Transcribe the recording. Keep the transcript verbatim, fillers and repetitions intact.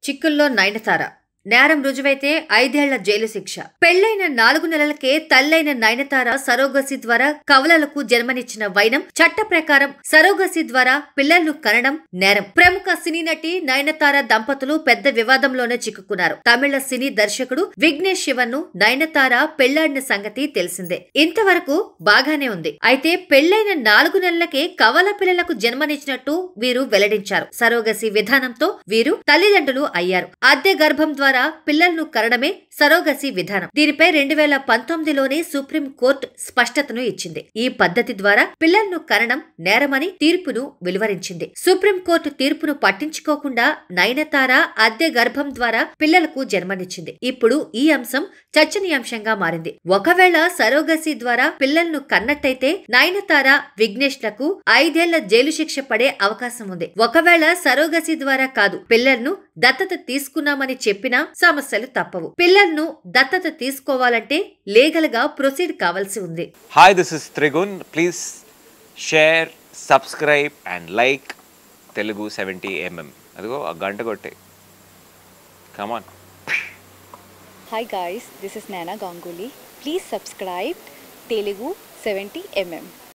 చిక్కుల్లో నయనతార నేరం రుజువైతే ఐదేళ్ల జైలు శిక్ష. పెళ్లైన నాలుగు నెలలకే తల్లైన నయనతార సరోగసీ ద్వారా కవలలకు జన్మనిచ్చిన వైనం చట్ట ప్రకారం సరోగసీ ద్వారా పిల్లలను కనడం నేరం. ప్రముఖ సినీ నటి నయనతార దంపతులు పెద్ద వివాదంలోనే చిక్కుకున్నారు. తమిళ సినీ దర్శకుడు విఘ్నేష్ శివన్ ను నయనతార పెళ్లాడిన సంగతి తెలిసిందే. ఇంతవరకు బాగానే ఉంది. అయితే పెళ్లైన నాలుగు నెలలకే కవల పిల్లలకు జన్మనిచ్చినట్టు వీరు వెల్లడించారు. సరోగసీ విధానంతో వీరు తల్లిదండ్రులు అయ్యారు. అద్దె గర్భం ద్వారా పిల్లలను కనడమే సరోగసీ విధానం. దీనిపై రెండు వేల పంతొమ్మిదిలోనే సుప్రీం కోర్టు స్పష్టతను ఇచ్చింది. ఈ పద్ధతి ద్వారా పిల్లలను కనడం నేరమని తీర్పును వెలువరించింది. సుప్రీం కోర్టు తీర్పును పట్టించుకోకుండా నయనతార అద్దె గర్భం ద్వారా పిల్లలకు జన్మనిచ్చింది. ఇప్పుడు ఈ అంశం చర్చనీయాంశంగా మారింది. ఒకవేళ సరోగసీ ద్వారా పిల్లలను కన్నట్టయితే నయనతార విఘ్నేష్ లకు ఐదేళ్ల జైలు శిక్ష పడే అవకాశం ఉంది. ఒకవేళ సరోగసీ ద్వారా కాదు, పిల్లలను దత్తత తీసుకున్నామని చెప్పినా సమస్యలు తప్పవు. పిల్లలను దత్తత తీసుకోవాలంటే లీగల్ గా ప్రొసీడ్ కావాల్సి ఉంది. Hi, this is Trigun. Please share, subscribe and like Telugu seventy MM. అదిగో ఆ గంట కొట్టే. Come on. Hi guys, this is Naina Ganguly. Please subscribe Telugu seventy MM.